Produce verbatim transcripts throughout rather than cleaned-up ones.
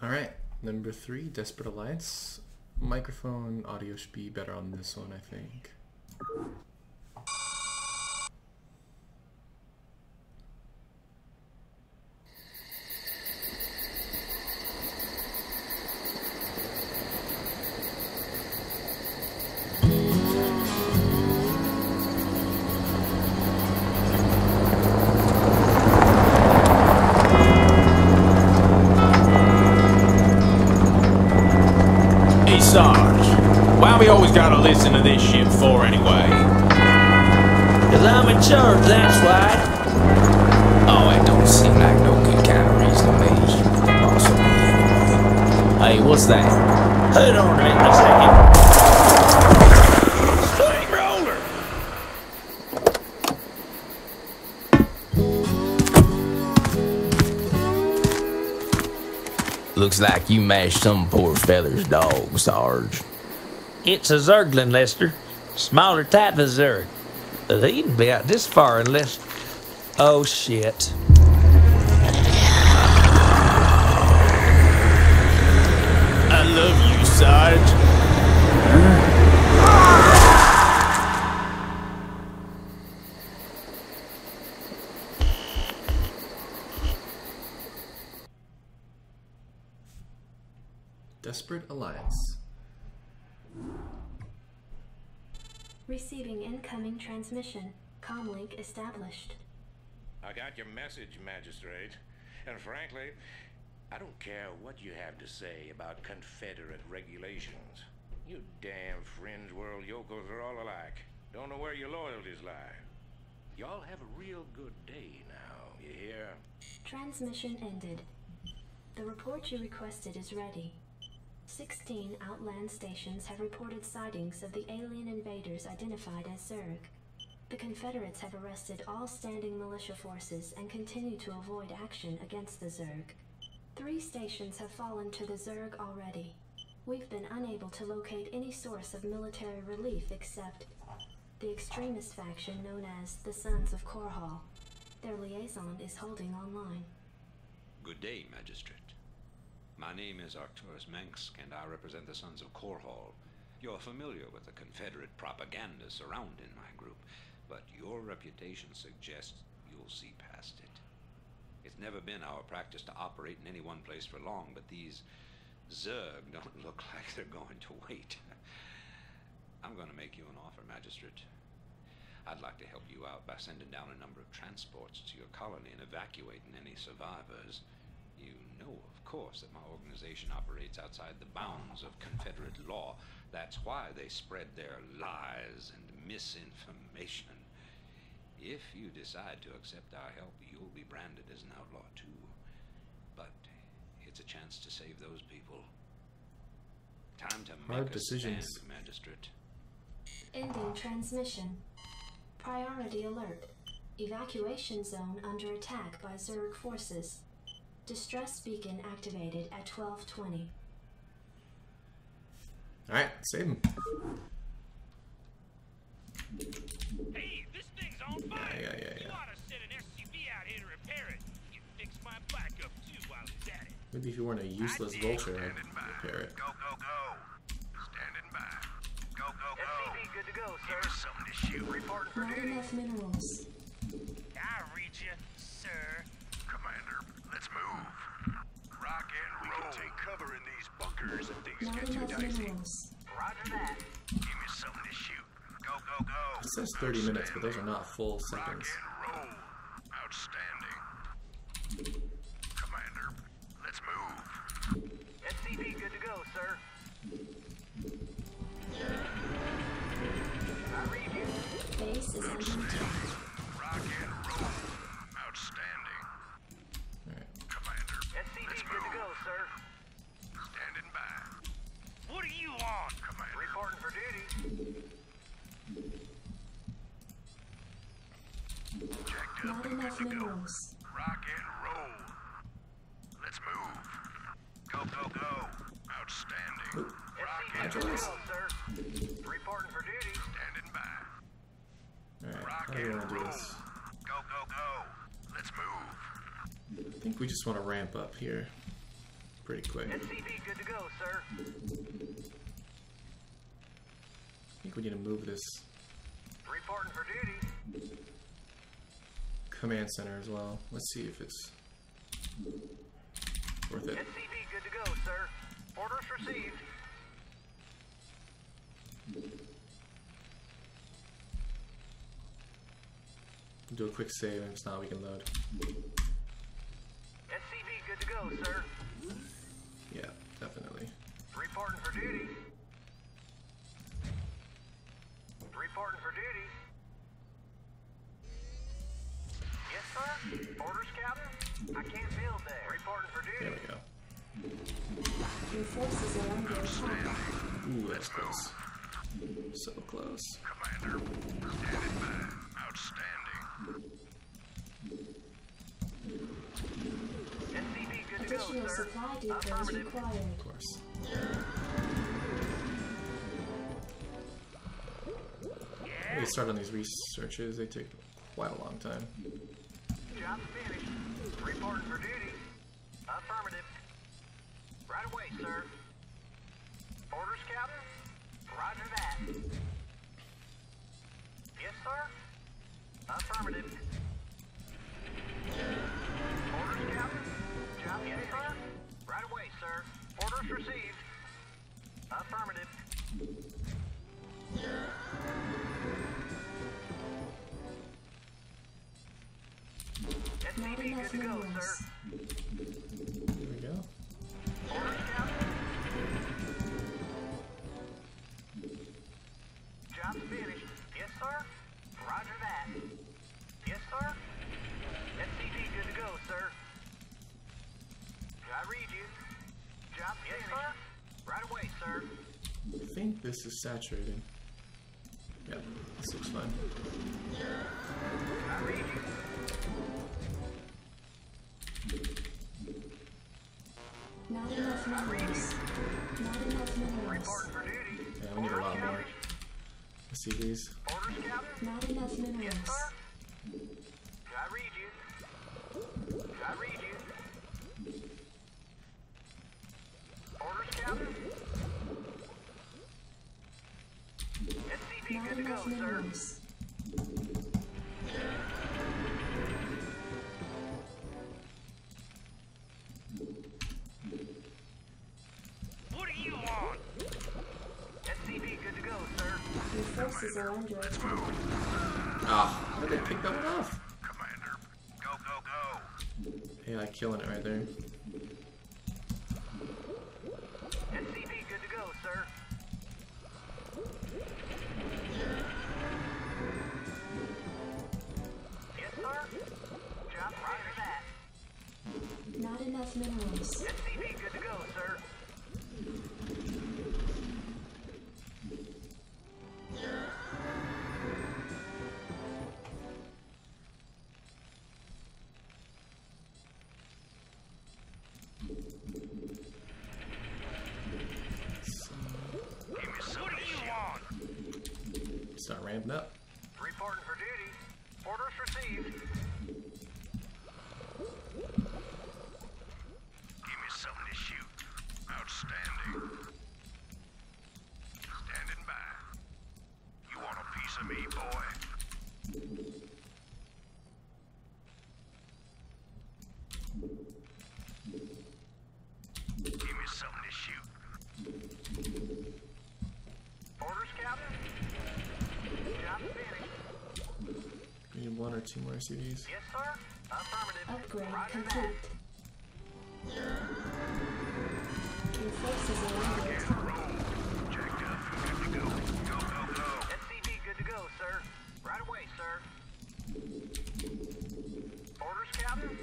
Alright, number three, Desperate Alliance. Microphone audio should be better on this one, I think. Why we always gotta listen to this shit for anyway? Cause I'm in charge, that's why. Oh, it don't seem like no good kind of reason to me. Also, anyway. Hey, what's that? Hold on a minute, a second. Looks like you mashed some poor fella's dog, Sarge. It's a Zerglin, Lester. Smaller type of Zerg. But he can be out this far unless... Oh, shit. I love you, Sarge. Desperate Alliance. Receiving incoming transmission. Comlink established. I got your message, Magistrate. And frankly, I don't care what you have to say about Confederate regulations. You damn fringe world yokels are all alike. Don't know where your loyalties lie. Y'all have a real good day now, you hear? Transmission ended. The report you requested is ready. Sixteen Outland stations have reported sightings of the alien invaders identified as Zerg. The Confederates have arrested all standing militia forces and continue to avoid action against the Zerg. Three stations have fallen to the Zerg already. We've been unable to locate any source of military relief except the extremist faction known as the Sons of Korhal. Their liaison is holding online. Good day, Magistrate. My name is Arcturus Mengsk, and I represent the Sons of Korhal. You're familiar with the Confederate propaganda surrounding my group, but your reputation suggests you'll see past it. It's never been our practice to operate in any one place for long, but these Zerg don't look like they're going to wait. I'm going to make you an offer, Magistrate. I'd like to help you out by sending down a number of transports to your colony and evacuating any survivors. You know, of course, that my organization operates outside the bounds of Confederate law. That's why they spread their lies and misinformation. If you decide to accept our help, you'll be branded as an outlaw too. But it's a chance to save those people. Time to make Hard a decisions. stand, Magistrate. Ending transmission. Priority alert. Evacuation zone under attack by Zerg forces. Distress beacon activated at twelve twenty. Alright, save him. Hey, this thing's on fire! Yeah, yeah, yeah, yeah. You ought to send an S U V out here to repair it. You can fix my backup too while it's at it. Maybe if you weren't a useless vulture, I'd repair it. Go, go, go. Standing by. Go, go, go. S C V good to go, sir. Here's something to shoot. Reporting for Not duty. enough minerals. I read you, sir. Commander, let's move. Rock and roll. We can take cover in these bunkers if things Not get too enough dicey. minerals. Roger that. Give me something to shoot. Go, go, go. It says thirty minutes, but those are not full Rock seconds. and roll. Outstanding. Commander, let's move. S C V good to go, sir. I read you. Base is under attack. Rock and roll. Outstanding. Alright. Commander, S C V let's good to move. go, sir. Standing by. What are you on? Commander. Reporting for duty. Jacked Not up and enough good to go. minerals. Rock and roll. Let's move. Go, go, go. Outstanding. S C V good to go, sir. Reporting for duty. Standing by. Alright, Rock how do we and want to do roll. this? Go, go, go. Let's move. I think we just want to ramp up here. pretty quick. S C V good to go, sir. I think we need to move this Reporting for duty. command center as well. Let's see if it's worth it. S C V good to go, sir. Orders received. Do a quick save, and if not, we can load. S C V good to go, sir. Yeah, definitely. Reporting for duty. Reporting for duty. Yes, sir. Orders, Captain. I can't build there. Reporting for There duty. we go. Your forces are under attack. Ooh, that's close. So close. Commander, standing by. Outstanding. S C V good to go, Additional sir. supply depots Affirmative. required. Of course. They start on these researches, they take quite a long time. Job finished. Reporting for duty. Affirmative. Right away, sir. Orders, Captain? Roger that. Yes, sir. Affirmative. Orders, Captain? Job yes, sir. Right away, sir. Orders received. Affirmative. S C Not V enough good to go, minerals. sir. There we go. Orders, Captain? Job finished. Yes, sir. Roger that. Yes, sir. S C V good to go, sir. I read you. Job finished. Yes, sir. Right away, sir. I think this is saturated. Yeah, this looks fine. I read you. Not enough minerals. Not enough minerals. Reporting for duty. Yeah, we need a lot more. Let's see these. Orders, Captain? Not enough Yes, minerals. sir. I read you. I read you. Orders, Captain? S C V Not good to enough go, sir. minerals. What do you want? S C V good to go, sir. Your forces are under attack. Ah, how did they pick that one off? Commander, go, go, go. Yeah, like killing it right there. S C V good to go, sir. Yes, sir. Job roger that. Not enough minerals. S C V good to go, sir. Give me some What do you want? Start ramping up. Reporting for duty. Orders received. Give me something to shoot. Outstanding. Standing by. You want a piece of me, boy? Give me something to shoot. Orders, Captain? Job finished. We need one or two more S C Vs. Yes, sir. Affirmative. Upgrade Roger complete. that. Your forces are under attack. Jacked up and good to go. Go, go, go. S C V good to go, sir. Right away, sir. Orders, Captain?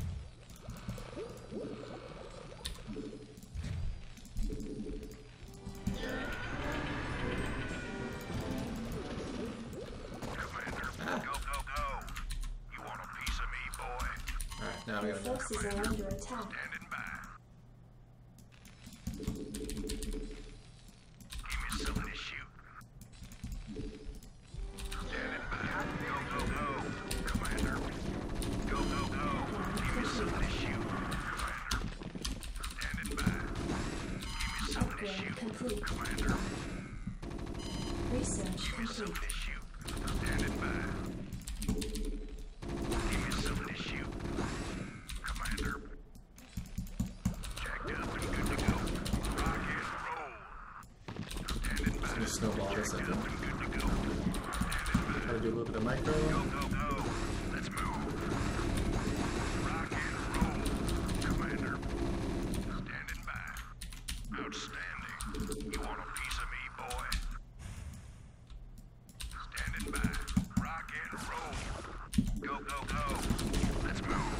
Commander, Ah. go, go, go. You want a piece of me, boy? Alright, now we Your got enough. forces are under attack. Standing by. Give me something to shoot. Standing by. Go, go, go. Commander. Go, go, go. Give me something to shoot. Commander. Standing Upgrade complete. Research complete. Standing by. Give me some of this shoot. Commander. Jacked up and good to go. Rock and roll. Standing by. It's gonna snowball this, I Jacked up think. and good to go. Gotta do a little bit of micro. Go, go, go. Let's move. Rock and roll. Commander. Standing by. Outstanding. You want a piece of me, boy? Standing by. Rock and roll. Go, go, go. Let's move.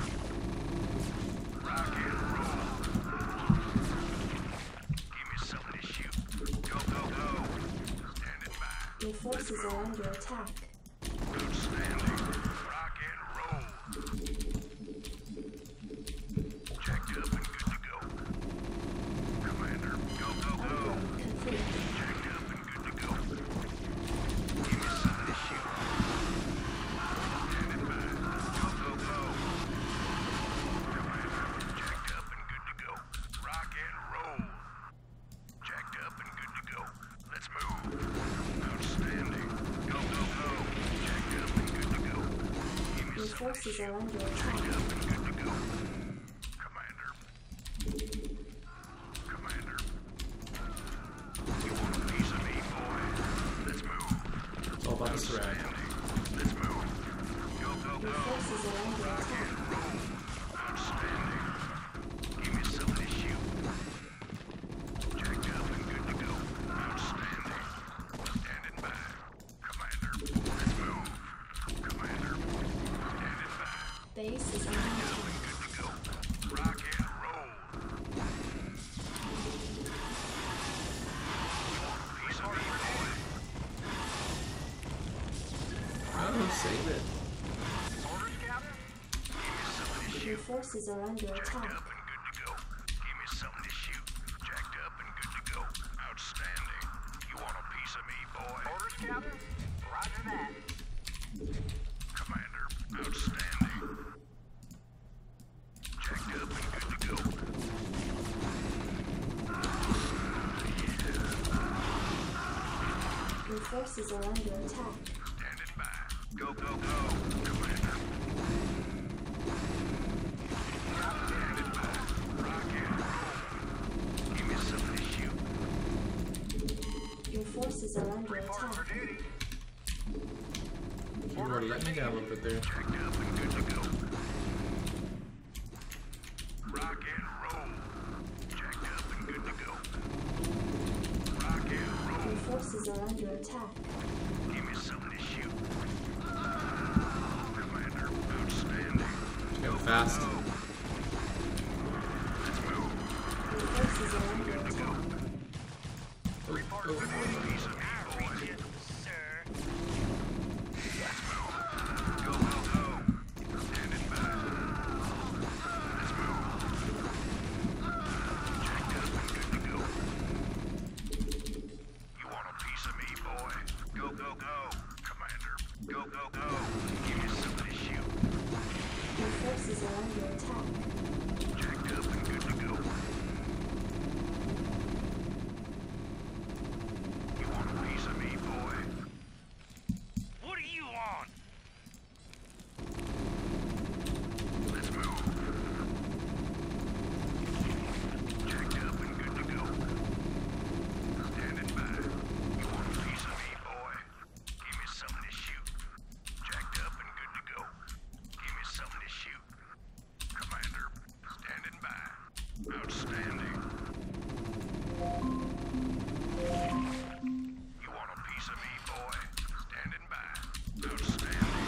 Rock and roll. Give me something to shoot. Go, go, go. Standing by. Your forces are under attack. Outstanding. Rock and roll. Checked up and good to go. Commander, go, go, go. Upgrade complete. Checked up and good to go. Give me some of this shoot. Standing by. Go, go, go. Commander, checked up and good to go. Rock and roll. Checked up and good to go. Let's move. Outstanding. Go, go, go. Checked up and good to go. Give me Your some of this forces shoot. are under Checked attack. up and good to go. Commander. Commander. You want a piece of me, boy? Let's move. It's all about the surround. Outstanding. Let's move. Go, go, Your go. forces are under Rock attack. and roll. Outstanding. Give me some of this shoot. Checked up and good to go. Outstanding. Standing by. Commander. Let's move. Commander. Standing by. Base is under Up attack. and good to go. Rock and roll. Piece of me, boy. Oh, save it. Orders, Captain? Give me some of this Your shoot. forces are under Jacked attack. up and good to go. Give me something to shoot. Jacked up and good to go. Outstanding. You want a piece of me, boy? Orders, Captain? Roger that. Commander, outstanding. Jacked up and good to go. Your forces are under attack. Standing by. Go, go, go. Commander. Standing by. Rock and roll. Give me some of this shoot. Your forces are under Report for attack. duty. You already let me down a little bit there. Jacked up and good to go. Rock and roll. Jacked up and good to go. Rock and Your roll. forces are under attack. Give me something to shoot. Commander, outstanding. Go fast. Go. Let's move. Your forces are under Good to go. attack. Report for duty. Piece of me, boy. Sir. Let's move. Go, go, go. Standing by. Let's move. Jacked up and good to go. You want a piece of me, boy? Go, go, go. Commander. Go, go, go. Give me some of this shoot. Your forces are under attack. Jacked up and good to go. You want a piece of me, boy? What do you want? Let's move. Jacked up and good to go. Standing by. You want a piece of me, boy? Give me something to shoot. Jacked up and good to go. Give me something to shoot. Commander, standing by. Outstanding. You want a piece of me, boy? Standing by. Outstanding.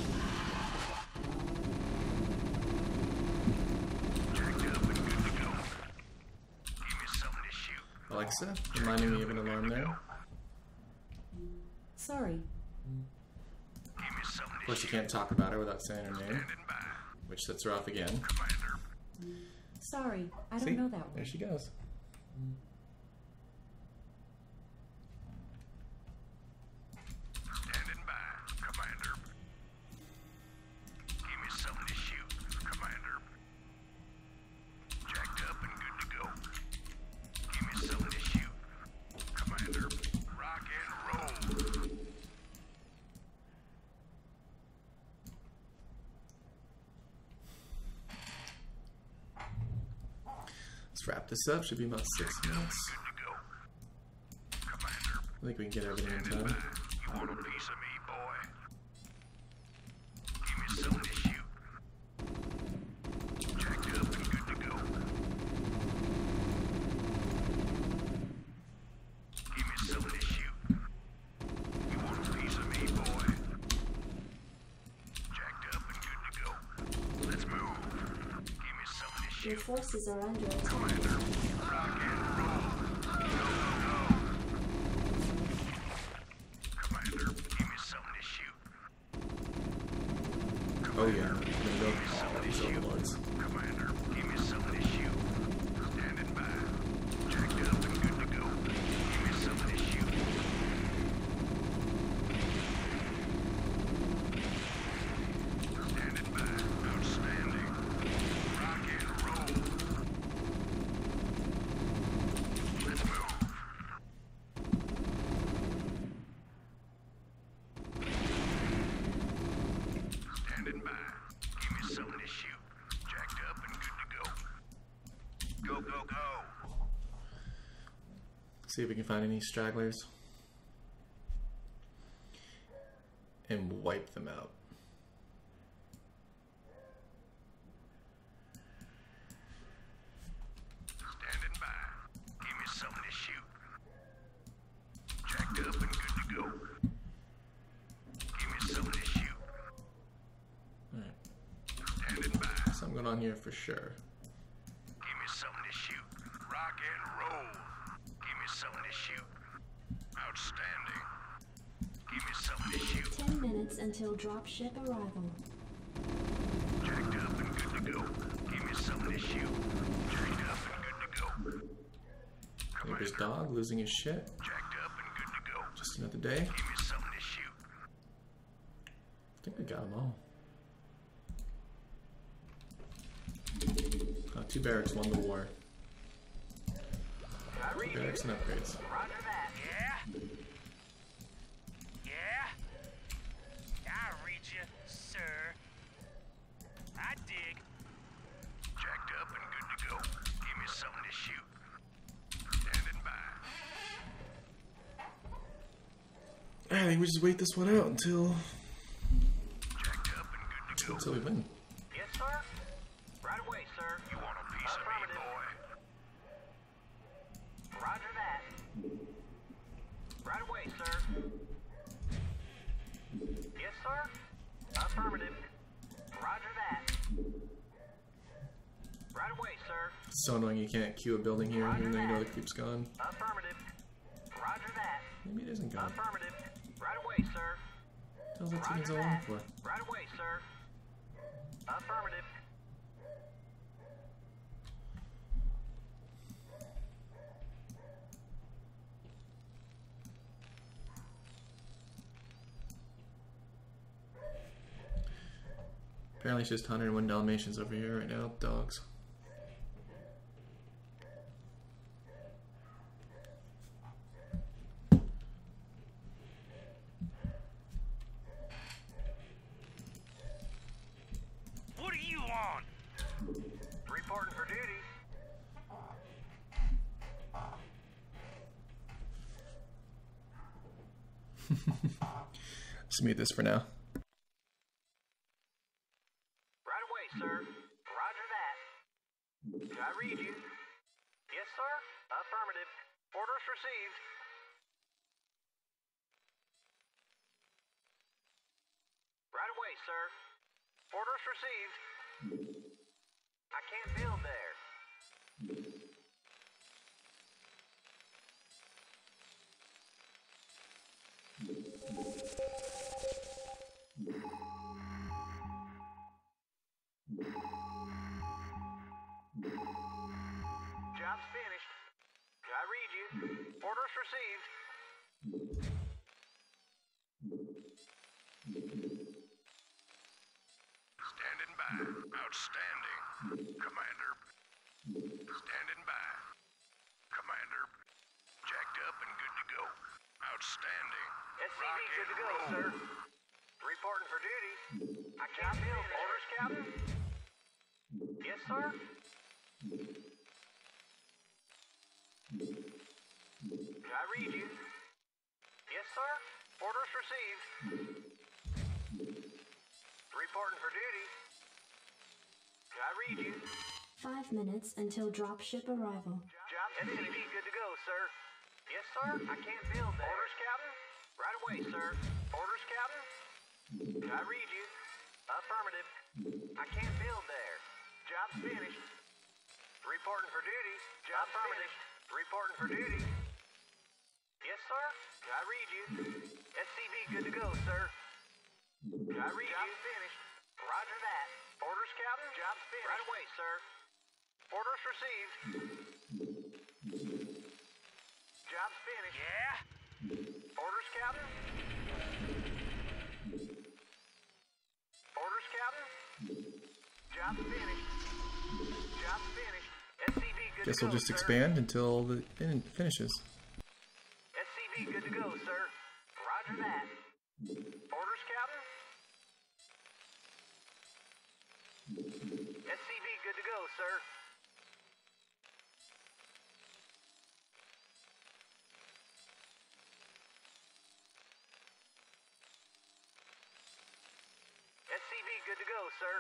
Jacked up and good to go. Give me something to shoot. Alexa, reminding me of an alarm there. Sorry. Give me something Of to course, you shoot. can't talk about her without saying her name, Standing by. which sets her off again. Commander. Sorry, I don't See? know that one. There she goes. Standing by. Commander. Give me something to shoot. Commander. Jacked up and good to go. Give me something Let's wrap this up. Should be about six minutes. I think we can get everything in time. You want a piece of me, boy? Give me something to shoot. Jacked up and good to go. Give me something to shoot. You want a piece of me, boy? Jacked up and good to go. Let's move. Give me something to shoot. Your forces are under attack. Commander, rock and roll. Go, go, go. Commander, give me something to shoot. Oh yeah, I'm gonna go all these overlords. Commander, give me something to shoot. Standing by. Jacked up and good to go. Give me something to shoot. Standing by. Outstanding. Rock and roll. Let's move. Standing by. Give me something to shoot. Jacked up and good to go. Go, go, go. See if we can find any stragglers. And wipe them out. Standing by. Give me something to shoot. Jacked up and good to go. Give me something to shoot. Alright. Standing by. Something going on here for sure. Give me something to shoot. Rock and roll. Give me something to shoot. Outstanding. Give me something to shoot. Ten minutes until dropship arrival. Jacked up and good to go. Give me something to shoot. Jacked up and good to go. Neighbor's dog losing his shit. Jacked up and good to go. Just another day. Give me something to shoot. I think we got them all. Oh, two barracks won the war. Two barracks and upgrades. Roger that. Yeah? Yeah? I read you, sir. I dig. Jacked up and good to go. Give me something to shoot. Standing by. I think we just wait this one out until Jacked up and good to go. until we win. Yes, sir. Right away, sir. You want a piece of me, Affirmative. boy? Roger that. Right away, sir. Yes, sir. Affirmative. Roger that. Right away, sir. It's so annoying you can't queue a building here even though you know the creep's gone. Affirmative. Roger that. Maybe it isn't gone. Affirmative. Right away, sir. What the hell's that taking so long for? Right away, sir. Affirmative. Apparently it's just one hundred one Dalmatians over here right now, dogs. What do you want? Reporting for duty. Let's mute this for now. Right away, sir. Roger that. Did I read you? Yes, sir. Affirmative. Orders received. Right away, sir. Orders received. I can't build there. Job's finished. Did I read you? Orders received. Standing by. Outstanding. Commander. Standing by. Commander. Jacked up and good to go. Outstanding. S C V good to go, sir. Reporting for duty. I can't build. Orders, Captain? Yes, sir. received. Reporting for duty. Can I read you? Five minutes until dropship arrival. Job S C V good to go, sir. Yes, sir. I can't build there. Orders, Captain? Right away, sir. Orders, Captain? Can I read you? Affirmative. I can't build there. Job's finished. Reporting for duty. Job finished. Reporting for duty. Yes, sir. Can I read you? S C V good to go, sir. Can I read Job's you? finished. Roger that. Orders, Captain? Job's finished. Right away, sir. Orders received. Job's finished. Yeah? Orders, Captain? Orders, Captain? Job's finished. Job's finished. S C V good Guess to go, we'll just sir. expand until the fin finishes. S C V good to go, sir. Roger that. Orders, Captain? S C V good to go, sir. S C V good to go, sir.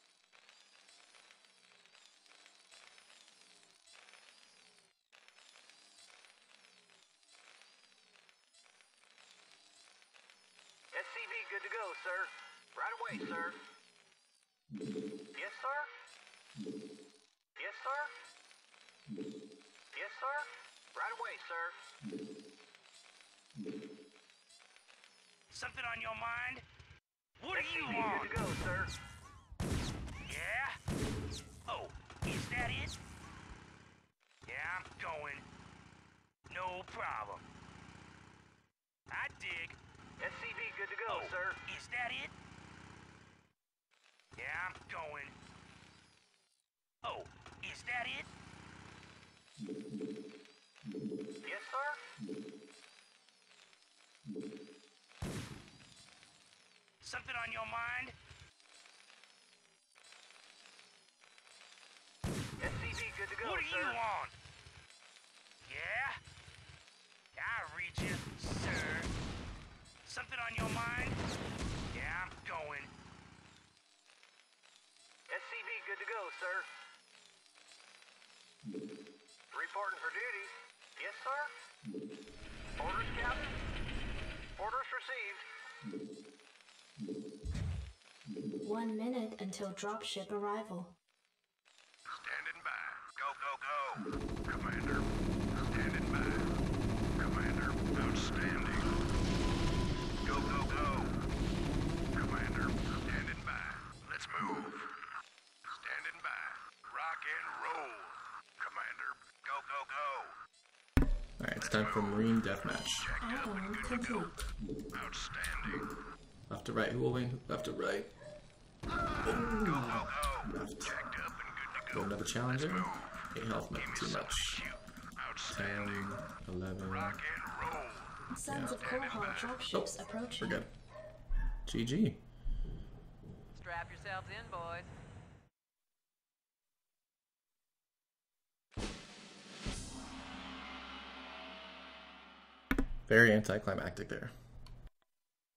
S C V good to go, sir. Right away, sir. Yes, sir? Yes, sir? Yes, sir? Right away, sir. Something on your mind? What do you S C V want? good to go, sir. Yeah? Oh, is that it? Yeah, I'm going. No problem. I dig. S C V good to go, Oh, sir. is that it? Yeah, I'm going. Oh, is that it? Yes, sir? Something on your mind? S C V good to go, What do sir. you want? Yeah? I read you, sir. Something on your mind? Yeah, I'm going. S C V good to go, sir. Reporting for duty. Yes, sir? Orders, Captain? Orders received. One minute until dropship arrival. Standing by. Go, go, go. Commander. Standing by. Commander. Outstanding. Go, go, go. Commander. Standing by. Let's move. Standing by. Rock and roll. Commander. Go, go, go. Alright, it's time for Marine Deathmatch. Add-on complete. Outstanding. Left to right, who will win? Left to right. Go, go, go. Left. Jacked up and good to Go go. another challenger. eight health, Give nothing me too something to much. shoot. Outstanding. ten, eleven. Rock and roll. Sons of Korhal dropships approaching. We're good. G G. Strap yourselves in, boys. Very anticlimactic there.